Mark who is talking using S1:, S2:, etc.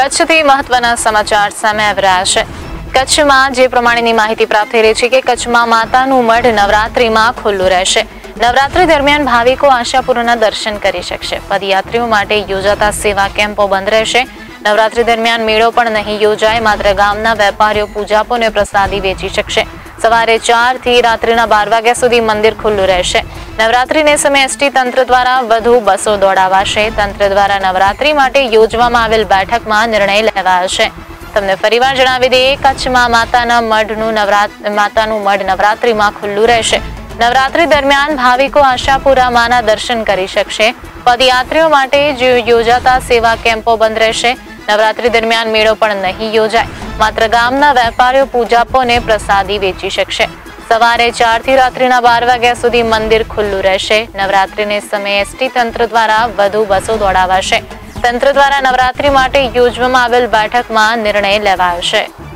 S1: કચ્છથી મહત્વના સમાચાર સામે આવી રહ્યા છે। કચ્છમાં જે પ્રમાણેની માહિતી પ્રાપ્ત થઈ રહી છે કે કચ્છમાં માતાનું મઢ નવરાત્રીમાં ખુલ્લું રહેશે। નવરાત્રી દરમિયાન ભાવિકો આશાપુરાના દર્શન કરી શકશે। પદયાત્રીઓ માટે યોજાતા સેવા કેમ્પો બંધ રહેશે। નવરાત્રી દરમિયાન મેળો પણ નહીં યોજાય, માત્ર ગામના વેપારીઓ પૂજાપોને પ્રસાદી વેચી શકશે। સવારે 4 થી રાત્રિના 12 વાગ્યા સુધી મંદિર ખુલ્લું રહેશે। નવરાત્રીને સમયે એસટી તંત્ર દ્વારા વધુ બસો દોડાવાશે। તંત્ર દ્વારા નવરાત્રી માટે યોજવામાં આવેલ બેઠકમાં નિર્ણય લેવાયો છે। તમને ફરીવાર જણાવી દઈએ, કચ્છમાં માતાનું મઢ નવરાત્રીમાં ખુલ્લું રહેશે। નવરાત્રી દરમિયાન ભાવિકો આશાપુરા માના દર્શન કરી શકશે। પદયાત્રીઓ માટે યોજાતા સેવા કેમ્પો બંધ રહેશે। નવરાત્રી દરમિયાન મેળો પણ નહીં યોજાય, માત્ર ગામના વેપારીઓ પૂજાપોને પ્રસાદી વેચી શકશે। સવારે 4 થી રાત્રિના 12 વાગ્યા સુધી મંદિર ખુલ્લું રહેશે। નવરાત્રીને સમયે એસટી તંત્ર દ્વારા વધુ બસો દોડાવાશે। તંત્ર દ્વારા નવરાત્રી માટે યોજવામાં આવેલ બેઠકમાં નિર્ણય લેવાયો છે।